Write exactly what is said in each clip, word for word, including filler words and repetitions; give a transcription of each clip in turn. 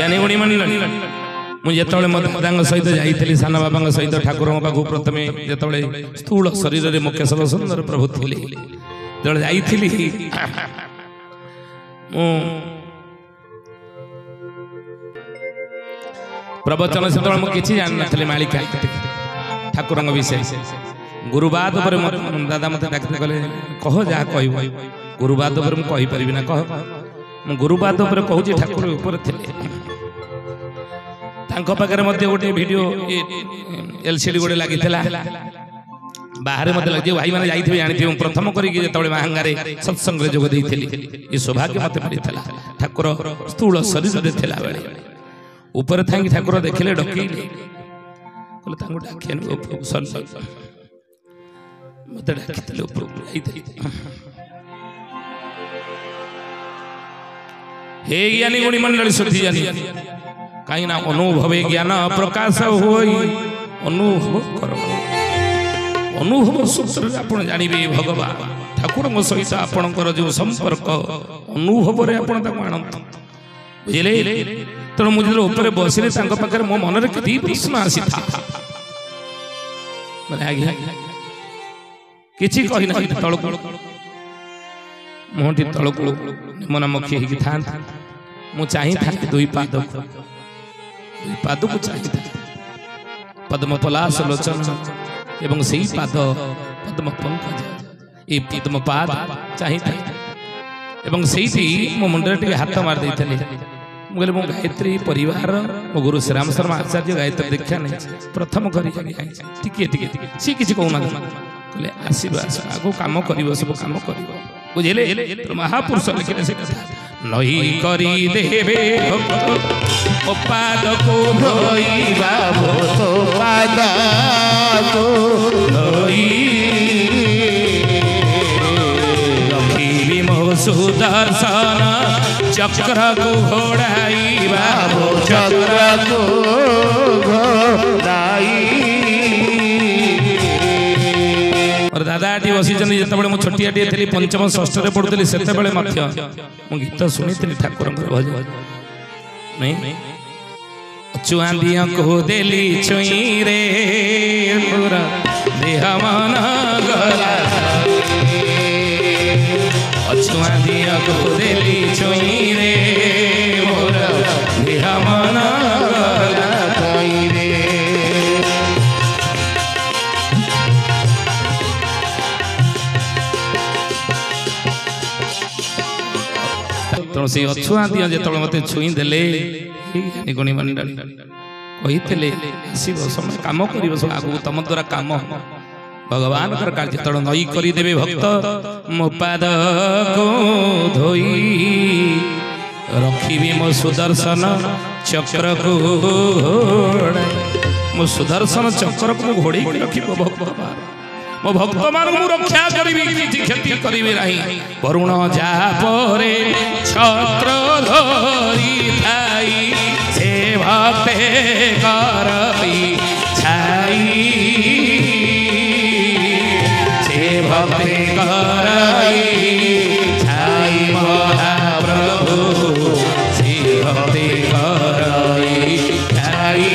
ज्ञानी गुणी मंडली मुझे दादा सहित जाइली सान बाबा सहित ठाकुर पाखु प्रथमे जो स्थूल शरीर में मुख्य सब सुंदर प्रभु थी जो जाइली प्रवचन से किसी जान नी मालिका ठाकुर विषय गुरुबाद पर दादा मत डाक कहे कह जहाँ कह गुरुबाद पर मुझे कहीपरि ना कह गुरुबाद पर कहूँ ठाकुर ऊपर थे पाखे गोटे वीडियो एलसीडी गोटे लगी बाहर मत लगे भाई मैंने जाइए जानी प्रथम करके महांगारे सत्संग जोग ये सौभाग्य मत मिलता ठाकुर स्थूल शरीर थिला बेले ऊपर था ठाकुर देखले डकैले मत हे ज्ञानी गुणी मंडली सुधी जानी कहीं अनुभव ज्ञान प्रकाश हो अनुभव कर अनुभव सूत्र आप जानवे भगवान ठाकुर सहित आपणकर जो संपर्क अनुभव आणत बुझे तेणु मुझे ऊपर बसिले पाखे मो मन में कई प्रश्न आसी था आज्ञा किसी कही ना तलक मुहटी तलक निमनामुखी होगी था मुझे चाही था दुई पाद दुई पाद को चाहिए पद्म पलाश लोचन एवं से पाद पद्म पंकज ये पद्म पाद चाहिए एवं से मो मुंडे टे हाथ मार दे मुझे मो गायत्री परिवार मो गुरु श्रीराम शर्मा आचार्य गायत्री दीक्षा नहीं प्रथम करी सी किसी कहना कहले आसब आस आगो कम कर सब कम कर बुझे महापुरुष लिखिले से कथा नई करी देवे पाद को धोइबा भो पाद को धोई रखिबी मो सुदर्शन चक्र को घोड़ाइबा भो चक्र को घोड़ाई और दादा टी बसी जो मुझे छोटिया थी पंचम षष्ठ पढ़ुली से गीत शुणी ठाकुर भजन नहीं चुआंदिया को देली छुई रे पूरा देह मन गला चुआंदिया को देली छुई रे पूरा देह मन गला रे तेणु से अछुआ दिया जो मत छुई देले गुणी मंडली कही आसब समय कम कर आगू तुम द्वारा कम भगवान कार्य तड़ नई करदेवे भक्त मो पाद को धोई रखी मो सुदर्शन चक्र को मो सुदर्शन चक्र को घोड़े रखी भगवान मो भक्त मान रक्षा करी क्षति करी नहीं वरुण जा परे छत्र धरी थाई से भक्ते करई छाई से भक्ते करई छाई महाप्रभु से भक्ते करई छाई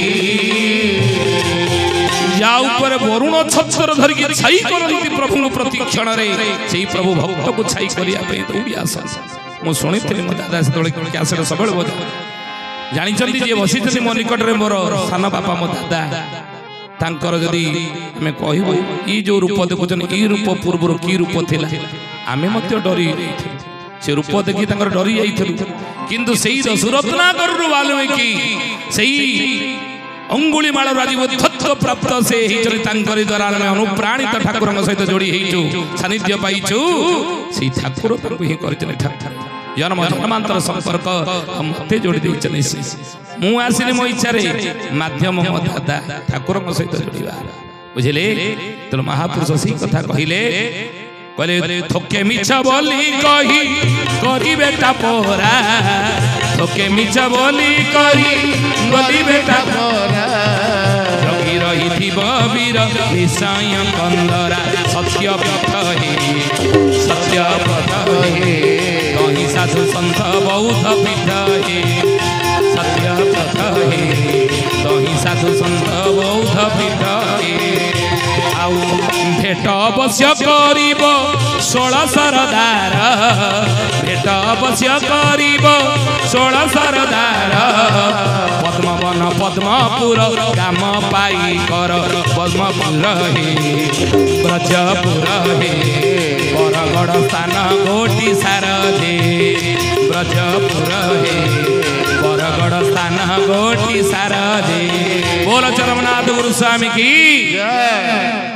ऊपर वरुण छत्र धरिक छाई करती प्रभु प्रति क्षण से प्रभु भक्त को छाई करने दौड़ी आस मुझे शुणी मो दादा से कैसेट सब जानते जी बसी मो निकट में मोर सान बापा मो दादा तांकर जदि आम कहू ये जो रूप देखुन ये रूप पूर्व कि रूप थिला आमे मत डरी से रूप देखी डरी जाइलु किंतु सेई सुरत्नाकर वाल्मीकि सेई अंगुली माल राजीवत्व प्राप्त से द्वारा अनुप्राणित ठाकुर सहित जोड़ी सानिध्य पाइचु से ठाकुर जन्म जन्मांतर संपर्क मत जोड़ी मुझे मो इच्छा मध्यम मो दादा ठाकुर सहित जोड़ा बुझे तेणु महापुरुष से कथा कहले कहले थोके मिछ बोली कही करी बेटा पोरा थोके मिछ बोली कही गली बेटा पोरा जगी रही थी वीर विषय कंदरा सत्य पथ हे सत्य पथ हे कहीं सा साधु संत बौद्ध पीठ हे सत्य पथ हे तही साधु संत बौद्ध पीठ हे आउ भेट अवश्य करिब षोल सरदार भेट अवश्य करिब षोल सरदार पद्मवन पद्मपुर गाम पाई कर पद्मपुर हे ब्रजपुर हे बरगड़ स्थान गोटी सारदे ब्रजपुर हे बरगड़ स्थान गोटी सारदे। बोल चरमनाथ गुरु स्वामी की जय।